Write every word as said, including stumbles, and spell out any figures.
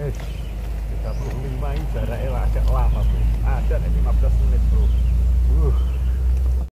Eh, tiga puluh lima ini jaraknya agak lama bro. Ada nih lima belas menit bro. Uh.